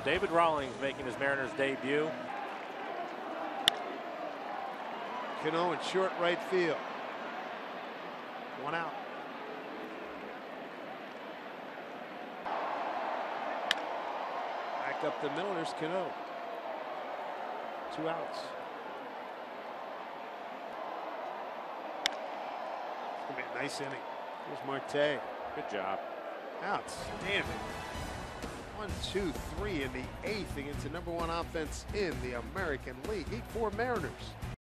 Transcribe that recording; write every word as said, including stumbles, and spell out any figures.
David Rollins making his Mariners debut. Cano in short right field. One out. Back up the middle. There's Cano. Two outs. It's gonna be a nice inning. Here's Marte. Good job. Outstanding. One, two, three in the eighth against the number one offense in the American League. eight four Mariners.